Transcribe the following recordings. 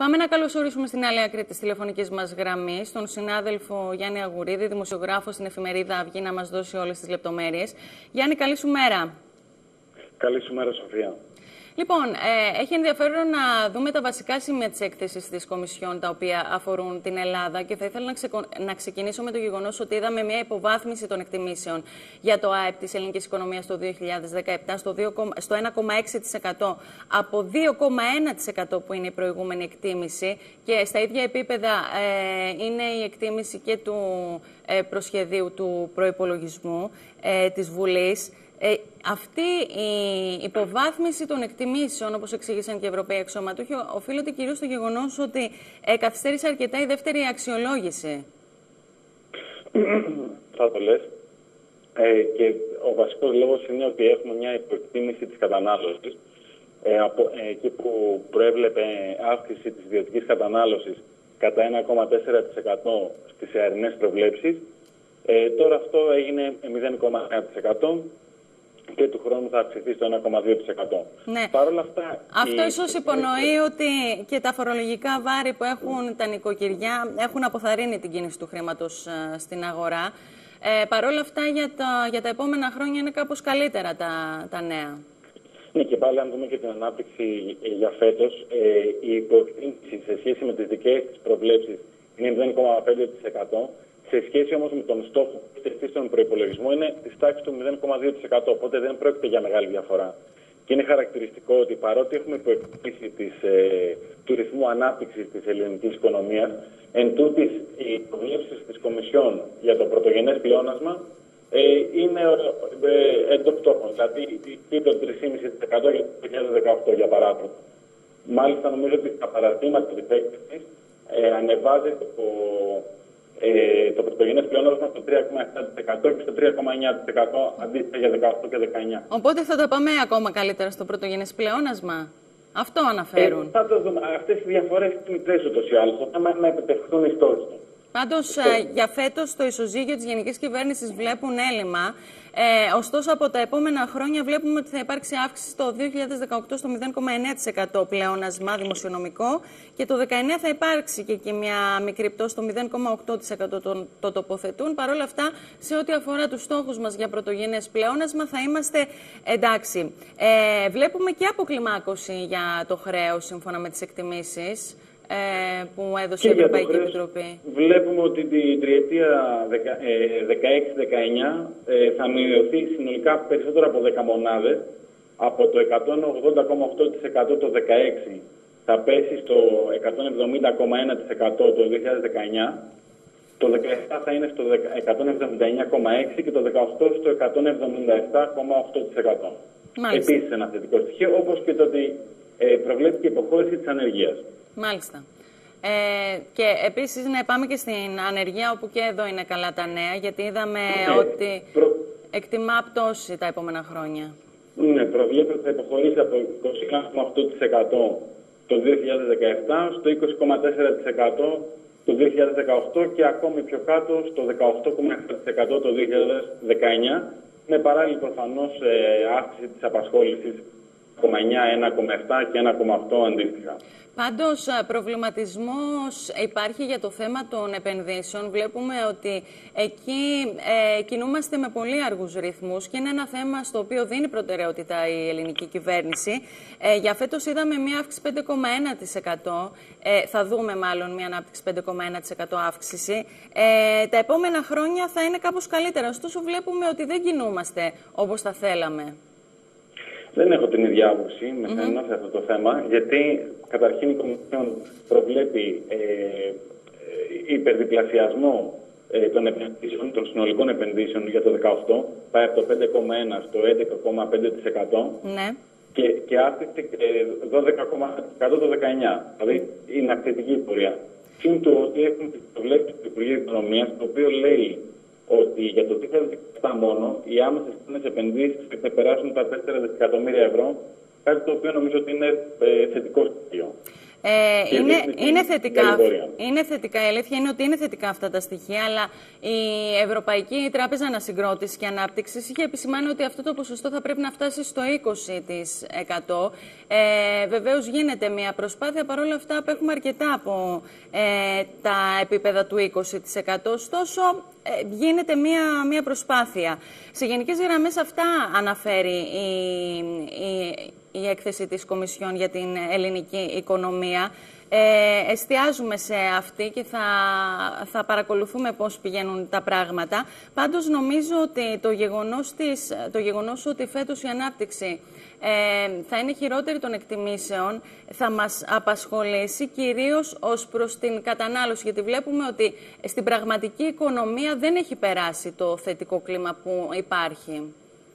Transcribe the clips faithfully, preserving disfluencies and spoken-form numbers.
Πάμε να καλωσορίσουμε στην άλλη άκρη της τηλεφωνικής μας γραμμής τον συνάδελφο Γιάννη Αγουρίδη, δημοσιογράφο στην εφημερίδα Αυγή, να μας δώσει όλες τις λεπτομέρειες. Γιάννη, καλή σου μέρα. Καλή σου μέρα, Σοφία. Λοιπόν, ε, έχει ενδιαφέρον να δούμε τα βασικά σημεία της έκθεσης της Κομισιόν, τα οποία αφορούν την Ελλάδα, και θα ήθελα να, ξεκο... να ξεκινήσω με το γεγονός ότι είδαμε μια υποβάθμιση των εκτιμήσεων για το ΑΕΠ της ελληνικής οικονομίας το δύο χιλιάδες δεκαεπτά στο, δύο, στο ένα κόμμα έξι τοις εκατό από δύο κόμμα ένα τοις εκατό που είναι η προηγούμενη εκτίμηση, και στα ίδια επίπεδα ε, είναι η εκτίμηση και του ε, προσχεδίου του προϋπολογισμού ε, της Βουλής. Ε, αυτή η υποβάθμιση των εκτιμήσεων, όπως εξήγησαν και οι Ευρωπαίοι αξιωματούχοι, οφείλεται κυρίως στο γεγονός ότι ε, καθυστέρησε αρκετά η δεύτερη αξιολόγηση. Θα το λες. Ε, και ο βασικός λόγος είναι ότι έχουμε μια υποεκτίμηση της κατανάλωσης. Ε, από, ε, εκεί που προέβλεπε αύξηση της ιδιωτικής κατανάλωσης κατά ένα κόμμα τέσσερα τοις εκατό στις εαρινές προβλέψεις, ε, τώρα αυτό έγινε μηδέν κόμμα ένα τοις εκατό. Και του χρόνου θα αυξηθεί στο ένα κόμμα δύο τοις εκατό. Ναι. Παρ' όλα αυτά, αυτό η... ίσως υπονοεί ότι και τα φορολογικά βάρη που έχουν τα νοικοκυριά έχουν αποθαρρύνει την κίνηση του χρήματος uh, στην αγορά. Ε, Παρ' όλα αυτά, για τα, για τα επόμενα χρόνια είναι κάπως καλύτερα τα, τα νέα. Ναι, και πάλι αν δούμε και την ανάπτυξη για φέτος, ε, η υποεκτίμηση σε σχέση με τις δικές της προβλέψεις είναι μηδέν κόμμα πέντε τοις εκατό. Σε σχέση όμως με τον στόχο που έχει τεθεί στον προϋπολογισμό είναι της τάξης του μηδέν κόμμα δύο τοις εκατό, οπότε δεν πρόκειται για μεγάλη διαφορά. Και είναι χαρακτηριστικό ότι παρότι έχουμε υποεκτιμήσει ε, του ρυθμού ανάπτυξης της ελληνικής οικονομίας, εν τούτης οι προβλέψεις της Κομισιόν για το πρωτογενές πλεόνασμα ε, είναι ε, εντός πτώχων, δηλαδή το τρία κόμμα πέντε τοις εκατό για το δύο χιλιάδες δεκαοκτώ για παράδειγμα. Μάλιστα νομίζω ότι στα παραστήματα της έκθεσης ε, ανεβάζει το Ε, το πρωτογενές πλεόνασμα στο τρία κόμμα επτά τοις εκατό και στο τρία κόμμα εννιά τοις εκατό αντίστοιχα για δεκαοκτώ και δεκαεννιά. Οπότε θα τα πάμε ακόμα καλύτερα στο πρωτογενές πλεόνασμα. Αυτό αναφέρουν. Ε, θα το δούμε. Αυτές οι διαφορές είναι μικρές ούτως ή άλλως. Το θέμα είναι να επιτευχθούν οι στόχοι. Πάντως, για φέτος το ισοζύγιο της γενικής κυβέρνησης βλέπουν έλλειμμα. Ε, ωστόσο, από τα επόμενα χρόνια βλέπουμε ότι θα υπάρξει αύξηση το δύο χιλιάδες δεκαοκτώ στο μηδέν κόμμα εννιά τοις εκατό πλεόνασμα δημοσιονομικό, και το δεκαεννιά θα υπάρξει και, και μια μικρή πτώση στο μηδέν κόμμα οκτώ τοις εκατό το, το τοποθετούν. Παρ' όλα αυτά, σε ό,τι αφορά τους στόχους μας για πρωτογενές πλεόνασμα, θα είμαστε εντάξει. Ε, βλέπουμε και αποκλιμάκωση για το χρέος, σύμφωνα με τις εκτιμήσεις που έδωσε η Ευρωπαϊκή Επιτροπή. Βλέπουμε ότι την τριετία δεκαέξι δεκαεννιά θα μειωθεί συνολικά περισσότερο από δέκα μονάδες. Από το εκατόν ογδόντα κόμμα οκτώ τοις εκατό το δεκαέξι θα πέσει στο εκατόν εβδομήντα κόμμα ένα τοις εκατό το δύο χιλιάδες δεκαεννιά. Το δεκαεπτά θα είναι στο εκατόν εβδομήντα εννιά κόμμα έξι τοις εκατό και το δεκαοκτώ στο εκατόν εβδομήντα επτά κόμμα οκτώ τοις εκατό. Επίσης ένα θετικό στοιχείο, όπως και το ότι προβλέπει και υποχώρηση της ανεργίας. Μάλιστα. Ε, και επίσης να πάμε και στην ανεργία, όπου και εδώ είναι καλά τα νέα, γιατί είδαμε ναι, ότι προ... εκτιμά πτώση τα επόμενα χρόνια. Ναι, προβλέπεται ότι θα υποχωρήσει από είκοσι ένα κόμμα οκτώ τοις εκατό το δύο χιλιάδες δεκαεπτά στο είκοσι κόμμα τέσσερα τοις εκατό το δύο χιλιάδες δεκαοκτώ και ακόμη πιο κάτω στο δεκαοκτώ κόμμα επτά τοις εκατό το δύο χιλιάδες δεκαεννιά, με παράλληλη προφανώς ε, αύξηση της απασχόλησης ένα κόμμα εννιά, ένα κόμμα επτά και ένα κόμμα οκτώ αντίστοιχα. Πάντως, προβληματισμός υπάρχει για το θέμα των επενδύσεων. Βλέπουμε ότι εκεί ε, κινούμαστε με πολύ αργούς ρυθμούς και είναι ένα θέμα στο οποίο δίνει προτεραιότητα η ελληνική κυβέρνηση. Ε, για φέτος είδαμε μια αύξηση πέντε κόμμα ένα τοις εκατό. Ε, θα δούμε μάλλον μια ανάπτυξη πέντε κόμμα ένα τοις εκατό αύξηση. Ε, τα επόμενα χρόνια θα είναι κάπως καλύτερα. Ωστόσο, βλέπουμε ότι δεν κινούμαστε όπως θα θέλαμε. Δεν έχω την ίδια άποψη με mm-hmm. σε αυτό το θέμα, γιατί καταρχήν η Κομισιόν προβλέπει ε, ε, υπερδιπλασιασμό ε, των επενδύσεων, των συνολικών επενδύσεων για το δεκαοκτώ, πάει από το πέντε κόμμα ένα στο έντεκα κόμμα πέντε τοις εκατό ναι. και, και αύξηση δώδεκα κόμμα ένα τοις εκατό το δεκαεννιά. Δηλαδή είναι αυξητική η πορεία. Συν το ότι έχουμε προβλέψει το Υπουργείο Οικονομίας, το οποίο λέει ότι για το δύο χιλιάδες δεκαεπτά μόνο οι άμεσες επενδύσεις θα ξεπεράσουν τα τέσσερα δισεκατομμύρια ευρώ, κάτι το οποίο νομίζω ότι είναι ε, θετικό στοιχείο. Ε, είναι, είναι, θετικά, είναι θετικά, η αλήθεια είναι ότι είναι θετικά αυτά τα στοιχεία, αλλά η Ευρωπαϊκή Τράπεζα Ανασυγκρότησης και Ανάπτυξης είχε επισημάνει ότι αυτό το ποσοστό θα πρέπει να φτάσει στο είκοσι τοις εκατό. Ε, βεβαίως γίνεται μια προσπάθεια, παρόλα αυτά απέχουμε αρκετά από ε, τα επίπεδα του είκοσι τοις εκατό, ωστόσο ε, γίνεται μια, μια προσπάθεια. Σε γενικές γραμμές αυτά αναφέρει η, η, η έκθεση της Κομισιόν για την ελληνική οικονομία. Ε, εστιάζουμε σε αυτή και θα, θα παρακολουθούμε πώς πηγαίνουν τα πράγματα. Πάντως νομίζω ότι το γεγονός, της, το γεγονός ότι φέτος η ανάπτυξη ε, θα είναι χειρότερη των εκτιμήσεων θα μας απασχολήσει κυρίως ως προς την κατανάλωση, γιατί βλέπουμε ότι στην πραγματική οικονομία δεν έχει περάσει το θετικό κλίμα που υπάρχει.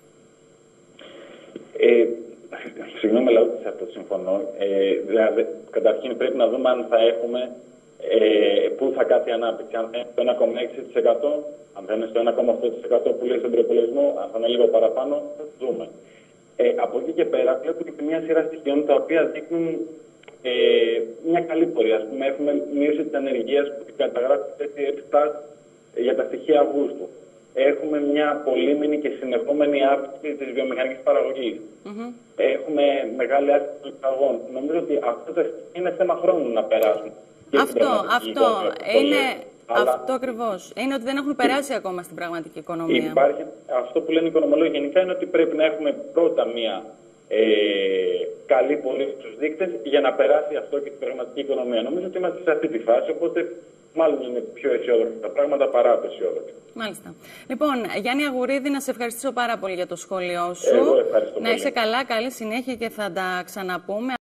Ε... Συγγνώμη, αλλά σε αυτό συμφωνώ. Ε, δηλαδή, καταρχήν πρέπει να δούμε αν θα έχουμε, ε, πού θα κάτσει η ανάπτυξη. Αν θα είναι στο ένα κόμμα έξι τοις εκατό, αν θα είναι στο ένα κόμμα οκτώ τοις εκατό που λέει στον προϋπολογισμό, αν θα είναι λίγο παραπάνω, θα το δούμε. Ε, από εκεί και πέρα βλέπουμε και μια σειρά στοιχείων τα οποία δείχνουν ε, μια καλή πορεία. Ας πούμε, έχουμε μείωση της ανεργίας που καταγράφεται σε Eurostat για τα στοιχεία Αυγούστου. Έχουμε μια πολύμηνη και συνεχόμενη αύξηση της βιομηχανικής παραγωγής. Mm-hmm. Έχουμε μεγάλη αύξηση των εξαγών. Νομίζω ότι αυτό είναι θέμα χρόνου να περάσουν. Αυτό, αυτό είναι, αλλά... αυτό ακριβώς. Είναι ότι δεν έχουν περάσει και... ακόμα στην πραγματική οικονομία. Υπάρχει, αυτό που λένε οι οικονομολόγοι γενικά είναι ότι πρέπει να έχουμε πρώτα μια ε, καλή πορεία στους δείκτες για να περάσει αυτό και στην πραγματική οικονομία. Νομίζω ότι είμαστε σε αυτή τη φάση, οπότε μάλλον είναι πιο αισιόδοξα τα πράγματα παρά απεσιόδοξα. Μάλιστα. Λοιπόν, Γιάννη Αγουρίδη, να σε ευχαριστήσω πάρα πολύ για το σχόλιο σου. Εγώ ευχαριστώ να πολύ. Είσαι καλά, καλή συνέχεια και θα τα ξαναπούμε.